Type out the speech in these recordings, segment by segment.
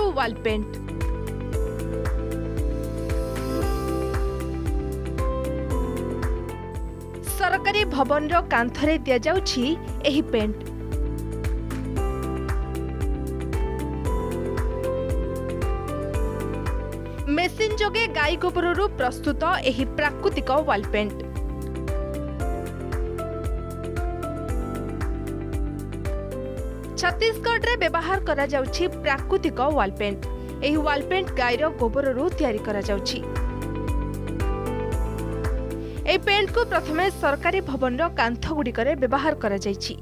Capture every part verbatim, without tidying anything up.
वाल पेंट। सरकारी भवन रो कांथरे दिया जाउछि एही पेंट। मेसिन जोगे गाई गोबररू प्रस्तुत एही प्राकृतिक वाल पेंट। छत्तीसगढ़ रे व्यवहार करा जाउछि प्राकृतिक वाल पेंट। एही वाल पेंट गाईर गोबररू तैयारी करा जाउछि। एही पेंट को प्रथमे सरकारी भवन रो कांथ गुड़िकरे व्यवहार करा जाइछि।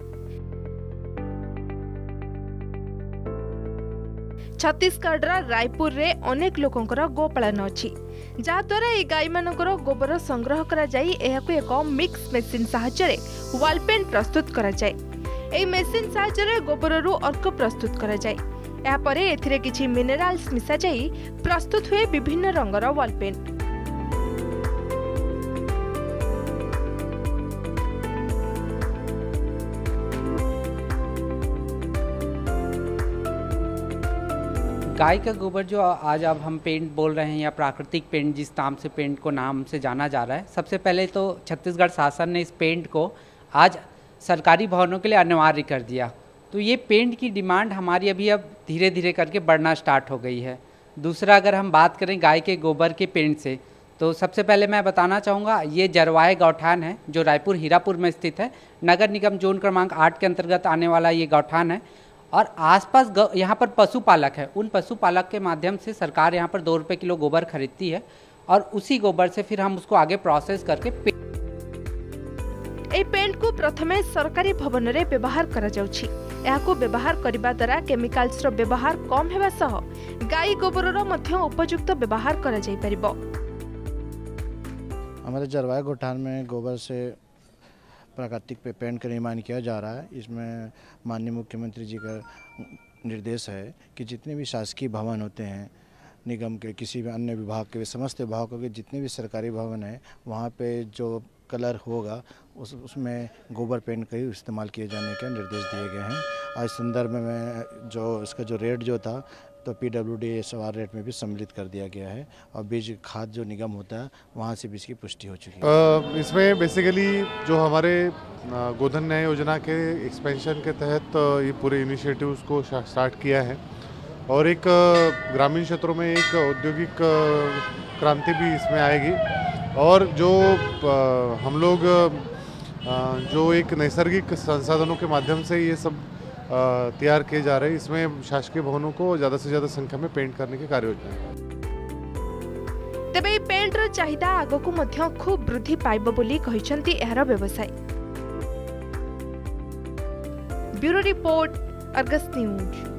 छत्तीसगढ़ रायपुर रे अनेक लोकंकर गोपालन अछि, जा द्वारा ए गाई मानकर गोबर संग्रह करा जाई एहाको एक मिक्स मेसिन सहायता रे वाल पेंट प्रस्तुत करा जाय। एही मेसिन सहायता रे गोबररू अर्क प्रस्तुत करा जाय। एहा परे एथिरे किछि मिनरल्स मिसा जाई प्रस्तुत हुए विभिन्न रंगर वाल पेंट। गाय का गोबर जो आज अब हम पेंट बोल रहे हैं या प्राकृतिक पेंट जिस नाम से पेंट को नाम से जाना जा रहा है, सबसे पहले तो छत्तीसगढ़ शासन ने इस पेंट को आज सरकारी भवनों के लिए अनिवार्य कर दिया। तो ये पेंट की डिमांड हमारी अभी अब धीरे धीरे करके बढ़ना स्टार्ट हो गई है। दूसरा, अगर हम बात करें गाय के गोबर के पेंट से, तो सबसे पहले मैं बताना चाहूँगा ये जरवाए गौठान है जो रायपुर हीरापुर में स्थित है। नगर निगम जोन क्रमांक आठ के अंतर्गत आने वाला ये गौठान है और आसपास यहाँ पर पशुपालक है। उन पशुपालक के माध्यम से सरकार यहाँ पर दो रुपये किलो गोबर खरीदती है और उसी गोबर से फिर हम उसको आगे प्रोसेस करके पे... ए पेंट को प्रथमे सरकारी भवन रे व्यवहार करा जाउछि। एहाको व्यवहार करिबा द्वारा केमिकल्स रो व्यवहार कम हेबा सह गाई गोबर रो मध्य उपयुक्त व्यवहार करा जाई परिबो। हमारे जरवाए गोठान में गोबर से प्राकृतिक पे पेंट का निर्माण किया जा रहा है। इसमें माननीय मुख्यमंत्री जी का निर्देश है कि जितने भी शासकीय भवन होते हैं, निगम के किसी भी अन्य विभाग के, समस्त विभागों के जितने भी सरकारी भवन हैं, वहाँ पे जो कलर होगा उस उसमें गोबर पेंट का ही इस्तेमाल किए जाने के निर्देश दिए गए हैं। आज संदर्भ में जो इसका जो रेट जो था तो P W D S R rate में भी सम्मिलित कर दिया गया है और बीज खाद जो निगम होता है वहाँ से भी इसकी पुष्टि हो चुकी है। इसमें बेसिकली जो हमारे गोधन न्याय योजना के एक्सपेंशन के तहत ये पूरे इनिशिएटिव्स को स्टार्ट किया है और एक ग्रामीण क्षेत्रों में एक औद्योगिक क्रांति भी इसमें आएगी और जो हम लोग जो एक नैसर्गिक संसाधनों के माध्यम से ये सब तैयार किए जा रहे हैं, इसमें शासकीय भवनों को ज़्यादा से ज़्यादा संख्या में पेंट करने की कार्य योजना है। तेबे पेंट रो चाहिदा आगो मध्य खूब वृद्धि पाइब बोली कहिसंती एहार व्यवसाय। Bureau report, Argus news.